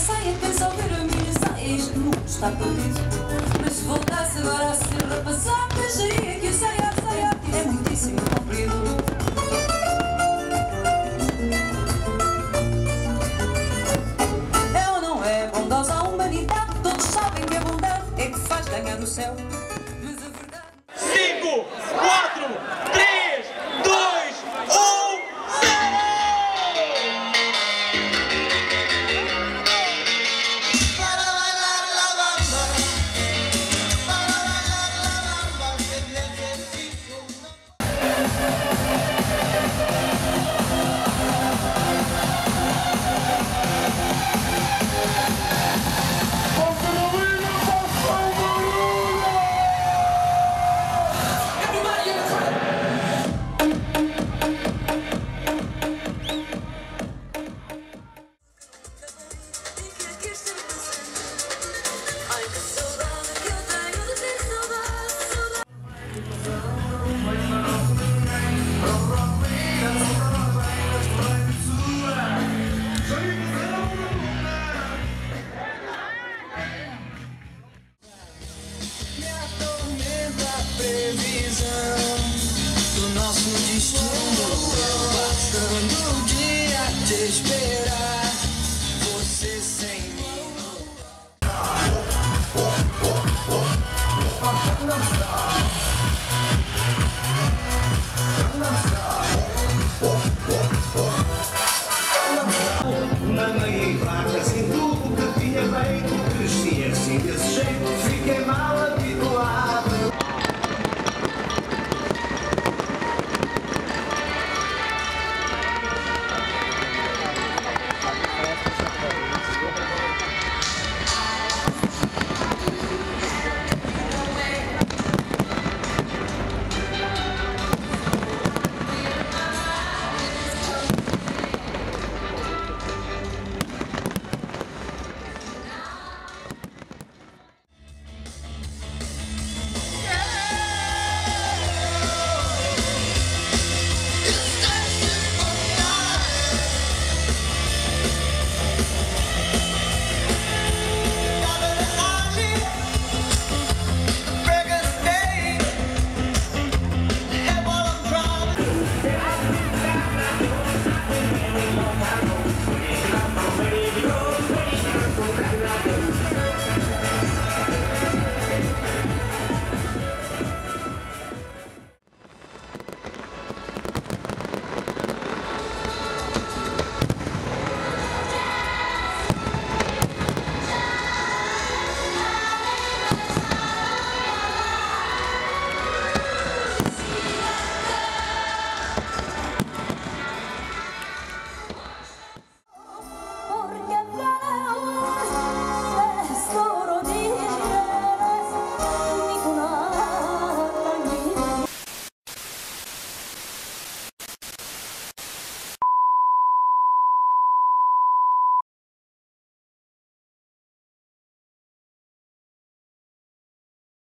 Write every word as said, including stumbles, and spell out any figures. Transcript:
saia, pensa ao ver a minha saia. Este mundo está perdido. Mas se voltasse agora a ser rapazado, deixaria que a saia, a saia é muitíssimo comprido. É ou não é bondosa a humanidade? Todos sabem que a bondade é que faz ganhar o céu. Mas a verdade... cinco, quatro, três, dois, um, zero! Para bailar la bamba, para bailar la bamba, que necesito una... Me atormenta a previsão do nosso destino. Passando o dia a te esperar, você sem mim. Mamãe em vacas em tudo que tinha bem.